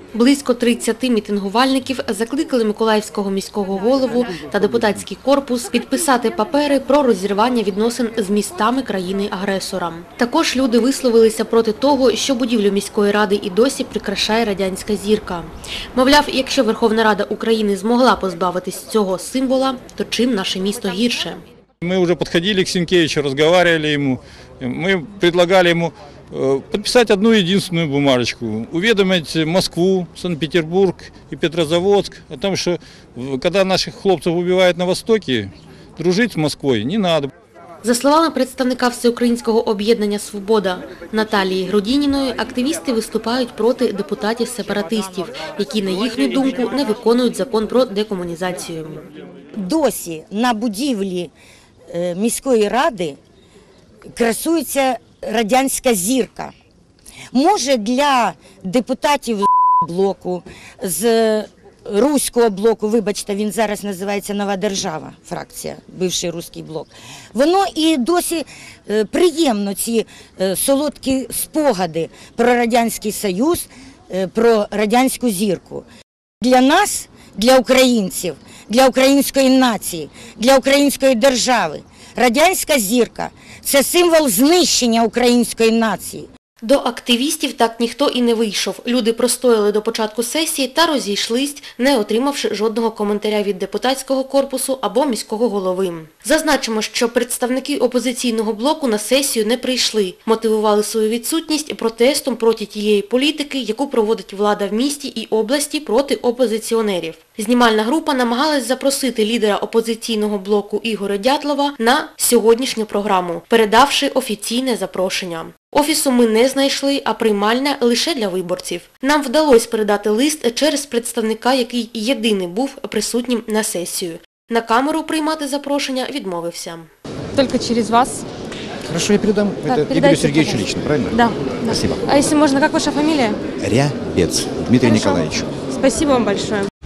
Близько 30 мітингувальників закликали Миколаївського міського голову та депутатський корпус підписати папери про розірвання відносин з містами країни-агресора. Також люди висловилися проти того, що будівлю міської ради і досі прикрашає радянська зірка. Мовляв, якщо Верховна Рада України змогла позбавитись цього символа, то чим наше місто гірше? Мы уже подходили к Сенкевичу, разговаривали ему, мы предлагали ему подписать одну единственную бумажечку, уведомить Москву, Санкт-Петербург и Петрозаводск о том, что когда наших хлопцев убивают на Востоке, дружить с Москвой не надо. За словами представника Всеукраїнського об'єднання «Свобода» Наталії Грудініної, активісти виступають проти депутатів-сепаратистів, які, на їхню думку, не виконують закон про декомунізацію. Досі на будівлі міської ради красується радянська зірка. Може, для депутатів з блоку, з Руського блоку, вибачте, він зараз називається «Нова держава», фракція, бивший Руський блок. Воно і досі приємно, ці солодкі спогади про Радянський Союз, про радянську зірку. Для нас, для українців, для української нації, для української держави радянська зірка – це символ знищення української нації. До активістів так ніхто і не вийшов. Люди простояли до початку сесії та розійшлись, не отримавши жодного коментаря від депутатського корпусу або міського голови. Зазначимо, що представники опозиційного блоку на сесію не прийшли. Мотивували свою відсутність протестом проти тієї політики, яку проводить влада в місті і області проти опозиціонерів. Знімальна група намагалась запросити лідера опозиційного блоку Ігоря Дятлова на сьогоднішню програму, передавши офіційне запрошення. Офісу ми не знайшли, а приймальня лише для виборців. Нам вдалося передати лист через представника, який єдиний був присутнім на сесію. На камеру приймати запрошення відмовився. Только через вас. Хорошо, я передам. Так, Это Игорю Сергеевичу лично, правильно? Да. Спасибо. А если можно, как ваша фамилия? Рябец Дмитрий Хорошо. Николаевич. Спасибо вам большое.